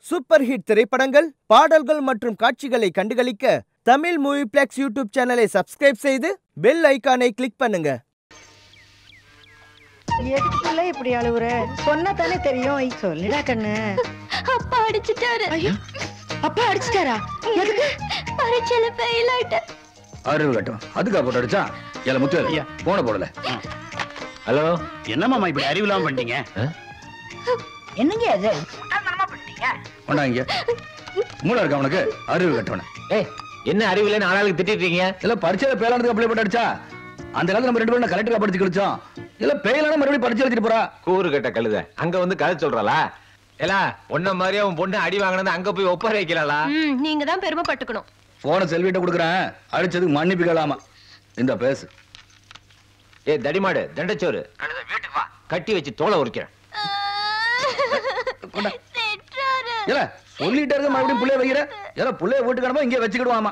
Super hit திரைப்படங்கள், பாடல்கள் மற்றும் காட்சிகளை கண்டுகளிக்க தமிழ் மூவிப்ளெக்ஸ் யூடியூப் சேனலை சப்ஸ்கிரைப் செய்து பெல் ஐகானை கிளிக் பண்ணுங்க. எதுக்குள்ள இப்படி அழுவுற? சொன்னா தானே தெரியும். சொல்லுடா கண்ணு. அப்பா அடிச்சிட்டாரு. ஐயோ, அப்பா அடிச்சிட்டாரா? எதுக்கு? பரீட்சையில ஃபெயில் ஆயிட்டேன். அறிவு கட்டும். அதுக்கா போட்டு அடிச்சா? ஏல முத்து ஐயா போன போடல. ஹலோ, என்ன மாமா இப்படி அறிவில்லாம பண்ணிட்டீங்க? என்னங்க அது? ஒண்ணாங்க மூளை இருக்கா உனக்கு? அறிவு கட்டவன. ஏய், என்ன அறிவில்லைன்னு ஆளாளுக்கு திட்டிட்டு இருக்கீங்க? இல்ல பரீட்சையில பேலானதுக்கு அப்ளை போட்டு அடிச்சா? அந்த காலத்துல நம்ம 2 பேரும் கலெக்டரா படிச்சு கழிச்சோம். இல்ல பேலான மறுபடியும் பரீட்சை எழுதிட்டு போறா. கூறு கட்ட கழுத அங்க வந்து கதை சொல்றாளா? ஏலா ஒன்ன மாதிரியே உன் பொண்ணு அடி வாங்கினது அங்க போய் ஒப்பார வைக்கலாளா? நீங்க தான் பெருமைப்பட்டுக்கணும். போன செல்விட்ட கொடுக்குறேன், அடிச்சதுக்கு மன்னிப்பு கேளாமா. இந்த பேசு. ஏய் தடிமாடு தண்டச்சோறு, வீட்டுக்கு வா, கட்டி வச்சு தோலை உரிக்கிறேன். இல்ல சொல்லிட்டே இருக்க மறுபடியும் புள்ளைய வைக்கிற. இல்ல புள்ளைய வீட்டுக்கு அனுப்ப இங்கே வச்சுக்கிடுவாமா.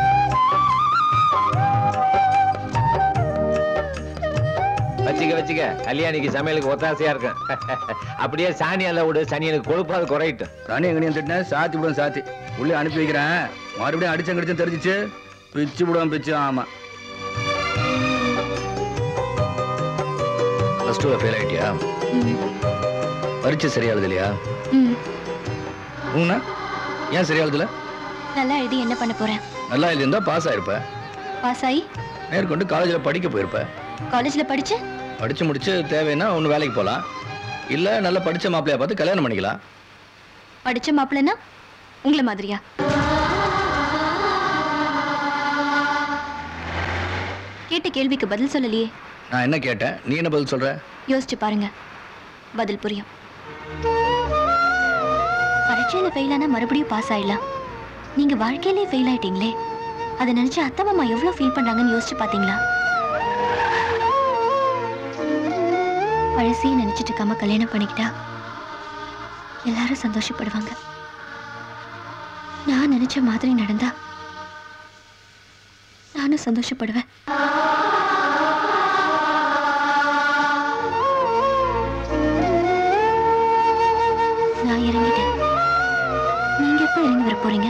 வச்சுக்க கல்யாணிக்கு சமையலுக்கு ஒத்தாசையா இருக்கும். அப்படியே சாணியால விடு, சனியனுக்கு கொழுப்பாது குறையிட்டு. சனி எங்கனையும் திட்டின சாத்தி விடுவேன், சாத்தி உள்ளே அனுப்பி வைக்கிறேன். மறுபடியும் அடிச்சம் கடிச்சும் தெரிஞ்சிச்சு பிச்சு விடுவேன், பிச்சு. ஆமா, +2 ஃபெயில் ஆயிட்டியா? பரீட்சை சரியாகுது இல்லையா? ஏன் சரியாகுதுல? நல்லா எழுதி என்ன பண்ண போறேன்? நல்லா எழுதிருந்தா பாஸ் ஆயிருப்ப. பாஸ் ஆகி மேற்கொண்டு காலேஜ்ல படிக்க போயிருப்ப. காலேஜ்ல படிச்சு முடிச்சு தேவைன்னா ஒண்ணு வேலைக்கு போலாம், இல்ல நல்லா படிச்ச மாப்பிள்ளையா பார்த்து கல்யாணம் பண்ணிக்கலாம். படிச்ச மாப்பிள்ளைன்னா உங்களை மாதிரியா? கேட்ட கேள்விக்கு பதில் சொல்லலையே. நான் என்ன கேட்டேன், நீ என்ன பதில் சொல்ற? யோசிச்சு பாருங்க, பதில் புரியும். பரீட்சையில ஃபெயில் ஆனா மறுபடியும் பாஸ் ஆயிடலாம். நீங்க வாழ்க்கையிலே ஃபெயில் ஆயிட்டீங்களே, அதை நினைச்சு அத்தை மாமா எவ்வளவு ஃபீல் பண்றாங்கன்னு யோசிச்சு பாத்தீங்களா? பழசையே நினைச்சிட்டு இருக்காம கல்யாணம் பண்ணிக்கிட்டா எல்லாரும் சந்தோஷப்படுவாங்க. நான் நினைச்ச மாதிரி நடந்தா நானும் சந்தோஷப்படுவேன். நான் இறங்கிட்டேன். நீங்க எப்ப இறங்கி வர போறீங்க?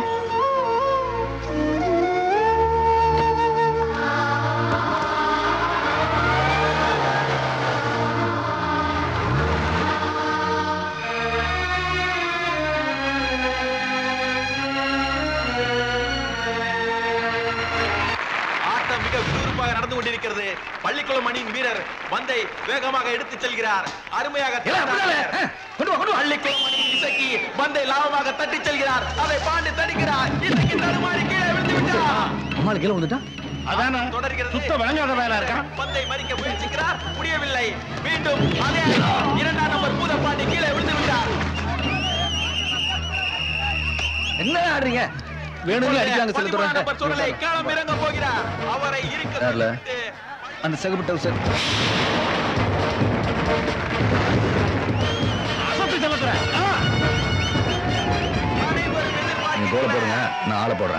பள்ளிக்குளம் அணியின் வீரர் பந்தை வேகமாக எடுத்துச் செல்கிறார். அருமையாக பள்ளிக்குளம் அணியின் இசக்கி பந்தை லாபமாக தட்டிச் செல்கிறார். அதை பாண்டு தடுக்கிறார். இசக்கி தடுமாறி கீழே விழுந்து விட்டார். அம்மாள் கீழே விழுந்துட்டா? அதான சுத்த விளங்காத வேலை இருக்கா? பந்தை மறிக்க முயற்சிக்கிறார், முடியவில்லை. மீண்டும் அதே 2ஆம் நம்பர் பூதப்பாண்டி கீழே விழுந்து விட்டார். என்ன ஆடுறீங்க? வேணும்னு அடிச்சாங்க சில தடவை. சுடலை களம் இறங்க போகிறார். அவரை இருக்க அந்த சகப்பட்ட சார் நீ கோல போடுங்க, நான் ஆளை போடுறேன்.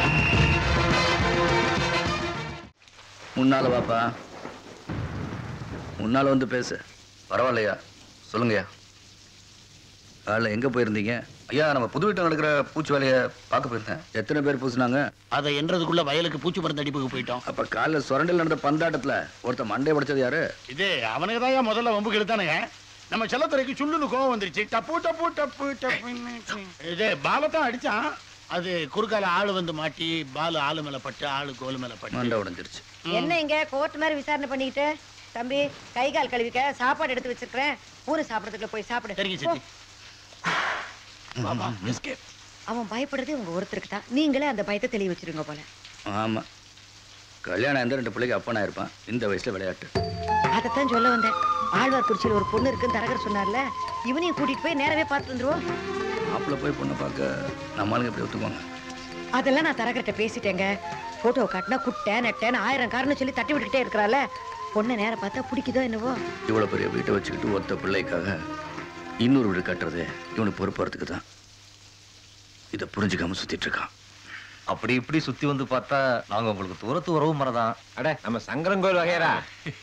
முன்னால வாப்பா. முன்னால் வந்து பேசு. பரவாயில்லையா? சொல்லுங்கய்யா. காலைல எங்கே போயிருந்தீங்க? ஐயா, நம்ம புது வீட்டில் நடக்கிற பூச்சி வேலையை பார்க்க போயிருந்தேன். எத்தனை பேர் பூசினாங்க? அதை என்றதுக்குள்ள வயலுக்கு பூச்சி மருந்து அடிப்புக்கு போயிட்டோம். அப்போ காலைல சுரண்டில் நடந்த பந்தாட்டத்தில் ஒருத்தர் மண்டையை உடைச்சது யாரு? இது அவனுக்கு தான் முதல்ல வம்புக்கு இழுத்தானுங்க. நம்ம செல்லத்துறைக்கு சுள்ளுன்னு கோவம் வந்துருச்சு. டப்பு டப்பு டப்பு டப்பு. இது பாலத்தான் அடிச்சான். அது குறுக்கால ஆளு வந்து மாட்டி பாலு ஆளு மேல பட்டு ஆளு கோலு மேல பட்டு மண்டை உடைஞ்சிருச்சு. என்ன இங்க கோர்ட் மாதிரி விசாரணை பண்ணிக்கிட்டு? தம்பி, கை கால் கழுவிக்க சாப்பாடு எடுத்து வச்சிருக்கேன். ஊரு சாப்பிடறதுக்குள்ள போய் சாப்பிடு. சரிங்க சித்தி. அவன் பயப்படுறதே உங்க ஒருத்தருக்கு தான். நீங்களே அந்த பயத்தை தெளிய வச்சிருங்க போல. ஆமாம், கல்யாணம் எந்த 2 பிள்ளைக்கு அப்பனா இருப்பான். இந்த வயசுல விளையாட்டு. அதைத்தான் சொல்ல வந்தேன். ஆழ்வார்குறிச்சியில் ஒரு பொண்ணு இருக்குன்னு தரகர் சொன்னார்ல, இவனையும் கூட்டிட்டு போய் நேரவே பார்த்து வந்துருவோம். மாப்பிள்ள போய் பொண்ணை பார்க்க நம்மளுங்க எப்படி ஒத்துக்குவாங்க? அதெல்லாம் நான் தரகர்கிட்ட பேசிட்டேங்க. போட்டோ காட்டினா குட்டை நெட்டேன்னு 1000 காரணம் சொல்லி தட்டி விட்டுக்கிட்டே இருக்கிறாள். பொண்ணை நேரம் பார்த்தா பிடிக்குதோ என்னவோ. இவ்வளோ பெரிய வீட்டை வச்சுக்கிட்டு ஒத்த பிள்ளைக்காக இன்னொரு வீடு கட்டுறது இவனுக்கு பொறுப்புறதுக்கு தான். இதை புரிஞ்சுக்காம சுத்திட்டு இருக்கான். அப்படி இப்படி சுத்தி வந்து பார்த்தா நாங்க உங்களுக்கு தூரத்து உறவு மரதான். அட நம்ம சங்கரங்கோயில் வகையரா.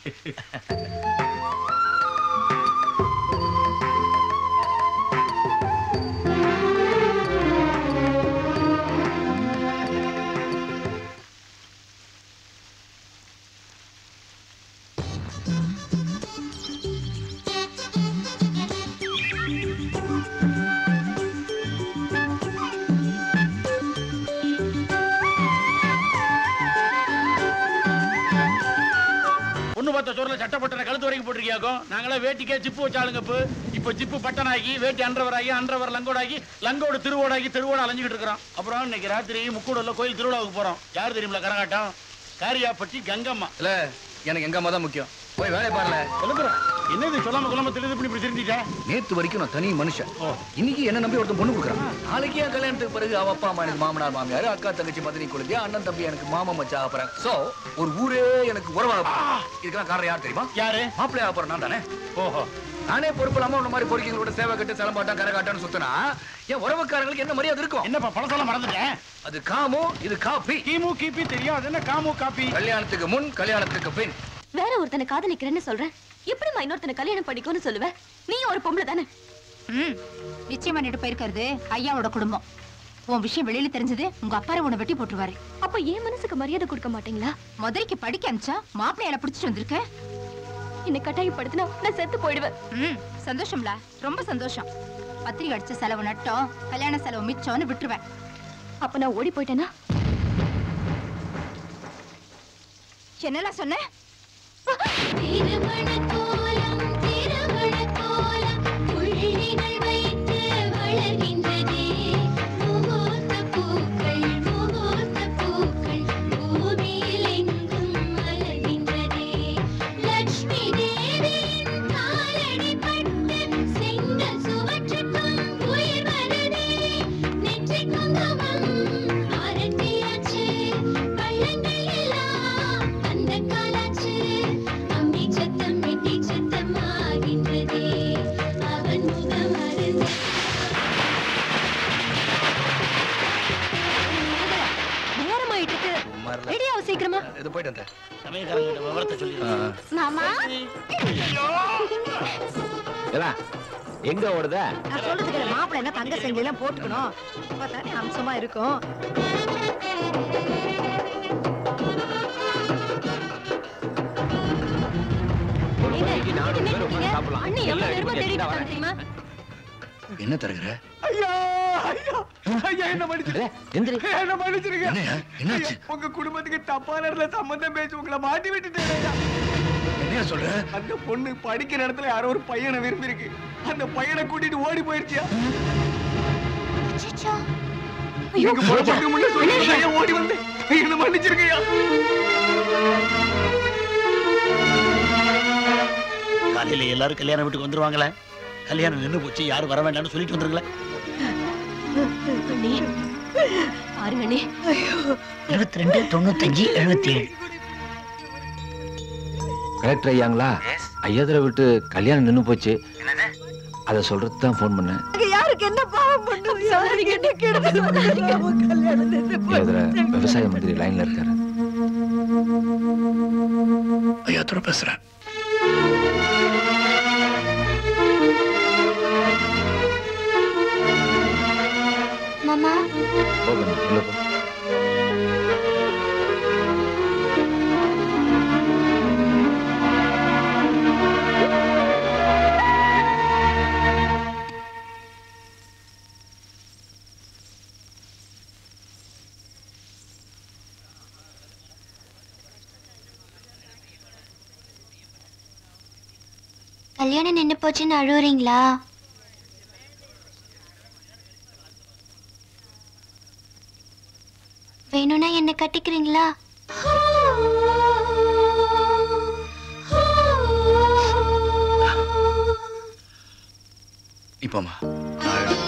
சட்டப்பட்டனை கழுத்து வரைக்கும் போட்டிருக்கியாக்கும். நாங்களே வேட்டிக்கே ஜிப்பு வச்சாளுங்கப்பு. இப்போ ஜிப்பு பட்டனாகி வேட்டி அன்றவராகி அன்றவர் லங்கோடாகி லங்கோடு திருவோடாகி திருவோட அலைஞ்சிக்கிட்டு இருக்கிறோம். அப்புறம் இன்னைக்கு ராத்திரி முக்கூடல கோயில் திருவிழாவுக்கு போறோம். யார் தெரியுமில கரகாட்டம்? காரியாப்பட்டி கங்கம்மா. இல்ல, எனக்கு எங்க அம்மா தான் முக்கியம். போய் வேலையை பாருல. எழுதுறேன். என்னது சொல்லாம கொள்ளாம தெரியுது இப்படி தெரிஞ்சிட்டேன். நேத்து வரைக்கும் நான் தனி மனுஷன். இன்னைக்கு என்ன நம்பி ஒருத்தன் பொண்ணு கொடுக்குறான். நாளைக்கு என் கல்யாணத்துக்கு பிறகு அவ அப்பா அம்மா எனக்கு மாமனார் மாமியார், அக்கா தங்கச்சி மதினி குழந்தை, அண்ணன் தம்பி எனக்கு மாமா மச்சா ஆப்பறேன். சோ ஒரு ஊரே எனக்கு உறவாக. இதுக்கெல்லாம் காரணம் யார் தெரியுமா? யாரு? மாப்பிள்ளை ஆப்பறேன் நான் தானே. ஓஹோ. நானே பொறுப்பு இல்லாம உன்ன மாதிரி பொறுக்கிங்களோட சேவை கட்டு செலம்பாட்டம் கரகாட்டம்னு சுத்தினா என் உறவுக்காரங்களுக்கு என்ன மரியாதை இருக்கும்? என்னப்பா பழசெல்லாம் மறந்துட்டேன். அது காமு, இது காப்பி. கிமு கிபி தெரியும். அது என்ன காமு காப்பி? கல்யாணத்துக்கு முன் கல்யாணத்துக்கு பின். வேற ஒருத்தனை காதலிக்கிறேன்னு சொல்றேன். எப்படிமா இன்னொருத்தனை கல்யாணம் பண்ணிக்கோன்னு சொல்லுவேன்? நீ ஒரு பொம்பளை தானே. நிச்சயம் பண்ணிட்டு போயிருக்கிறது ஐயாவோட குடும்பம். உன் விஷயம் வெளியில தெரிஞ்சது உங்க அப்பாரை உன்னை வெட்டி போட்டுருவாரு. அப்ப என் மனசுக்கு மரியாதை கொடுக்க மாட்டீங்களா? முதலைக்கு படிக்க அனுப்பிச்சா மாப்பிள்ளையால பிடிச்சிட்டு வந்திருக்க. என்னை கட்டாயப்படுத்தினா நான் செத்து போயிடுவேன். சந்தோஷம்ல, ரொம்ப சந்தோஷம். பத்திரிகை அடிச்ச செலவு நட்டோம், கல்யாண செலவு மிச்சம்னு விட்டுருவேன். அப்ப நான் ஓடி போயிட்டேனா? என்னெல்லாம் சொன்ன? சீக்கிரமா இது போயிட்டு வந்தேன். சமயக்காரங்கிட்ட விவரத்தை சொல்லிடுறேன். மாமா ஏலா எங்க ஓடுத? நான் சொல்றதுக்கு மாப்பிள்ளை என்ன தங்க செங்கல் எல்லாம் போட்டுக்கணும். அப்பதானே அம்சமா இருக்கும். என்ன தருகிற? ஐயா ஐயா ஐயா என்ன மன்னிச்சிரு. என்ன மன்னிச்சிருங்க. என்னாச்சு? உங்க குடும்பத்துக்கு தப்பான இடத்துல சம்பந்தம் பேசி உங்களை மாட்டி விட்டுட்டேன். என்ன சொல்ற? அந்த பொண்ணு படிக்கிற இடத்துல யாரோ ஒரு பையனை விரும்பி இருக்கு. அந்த பையனை கூட்டிட்டு ஓடி போயிருச்சியா? எங்க போறதுக்கு முன்ன சொல்லி ஓடி வந்து என்ன மன்னிச்சிருக்கயா. காலையில எல்லாரும் கல்யாண வீட்டுக்கு வந்துருவாங்களே. கல்யாணம் நின்று போச்சு, யாரும் வர வேண்டாம்னு சொல்லிட்டு வந்துருங்களேன். பாருங்க 22 95 77. கலெக்டர் ஐயாங்களா? ஐயாதுரை விட்டு கல்யாணம் நின்னு போச்சு. அத சொல்றது தான் போன் பண்ணேன். யாருக்கு என்ன பாவம் பண்ணோம்? யாருக்கு என்ன கெடுதல் பண்ணீங்க? கல்யாணம் நின்னு ஐயாதுரை விவசாய மந்திரி லைன்ல இருக்காரு. ஐயாதுரை பேசுறேன். மாமா. போகணும் உள்ள போ. கல்யாணம் நின்று போச்சுன்னு அழுவுறீங்களா? வேணும்னா என்ன கட்டிக்கிறீங்களா? இப்போமா